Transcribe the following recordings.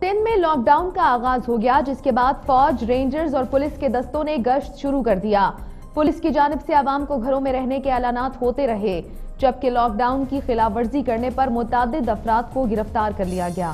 सिंध में लॉकडाउन का आगाज हो गया, जिसके बाद फौज, रेंजर्स और पुलिस के दस्तों ने गश्त शुरू कर दिया। पुलिस की जानिब से आवाम को घरों में रहने के ऐलानात होते रहे, जबकि लॉकडाउन की खिलाफवर्जी करने पर मुतअद्दिद अफराद को गिरफ्तार कर लिया गया।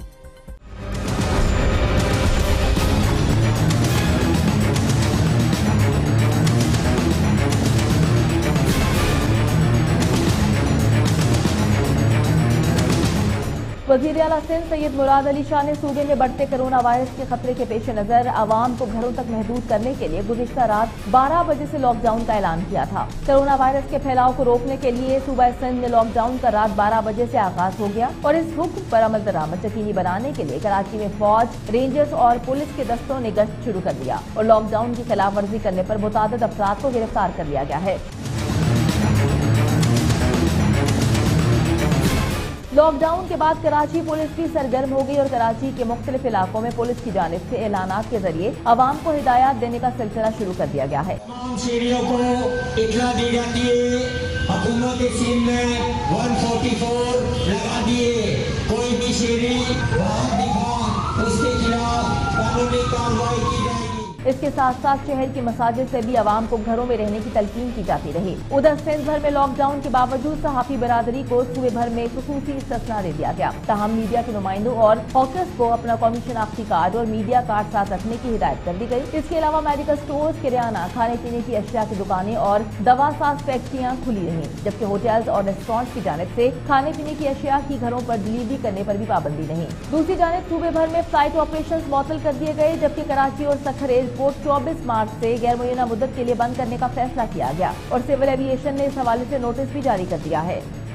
वज़ीर आला सिंध सैयद मुराद अली शाह ने सूबे में बढ़ते कोरोना वायरस के खतरे के पेश नजर आवाम को घरों तक महदूद करने के लिए गुज़िश्ता रात 12 बजे से लॉकडाउन का ऐलान किया था। कोरोना वायरस के फैलाव को रोकने के लिए सूबा सिंध में लॉकडाउन का रात 12 बजे से आगाज हो गया और इस हुक्म पर अमल दरामद यकीनी बनाने के लिए कराची में फौज, रेंजर्स और पुलिस के दस्तों ने गश्त शुरू कर दिया और लॉकडाउन की खिलाफ वर्जी करने पर मुतअद्दिद अफराद को गिरफ्तार कर लिया गया है। लॉकडाउन के बाद कराची पुलिस भी सरगर्म हो गई और कराची के मुख्तलिफ इलाकों में पुलिस की जानिब से ऐलानात के जरिए आवाम को हिदायत देने का सिलसिला शुरू कर दिया गया है। तमाम शहरियों को इत्तला दी जाती है, हुकूमत सिंध में 144 लगा दिए। कोई भी शहरी बाहर दिखा उसके खिलाफ कानूनी कार्रवाई की जाएगी। इसके साथ साथ शहर की मसाजिद से भी आवाम को घरों में रहने की तलकीन की जाती रही। उधर सिंध भर में लॉकडाउन के बावजूद सहाफी बरादरी को सूबे भर में खुसूसी इस्तिस्ना दे दिया गया। तमाम मीडिया के नुमाइंदों और हॉकर्स को अपना कौमी शनाख्ती कार्ड और मीडिया कार्ड साथ रखने की हिदायत कर दी गई। इसके अलावा मेडिकल स्टोर्स, किराना, खाने पीने की अशिया की दुकानें और दवा साज फैक्ट्रियां खुली रहीं, जबकि होटल्स और रेस्टोरेंट की जानिब से खाने पीने की अशिया की घरों पर डिलीवरी करने पर भी पाबंदी नहीं। दूसरी जानिब सूबे भर में फ्लाइट ऑपरेशन मुअत्तल कर दिए गए, जबकि कराची और सखर एयरपोर्ट 24 मार्च से गैर मुय्यना मुद्दत के लिए बंद करने का फैसला किया गया और सिविल एविएशन ने इस हवाले से नोटिस भी जारी कर दिया है।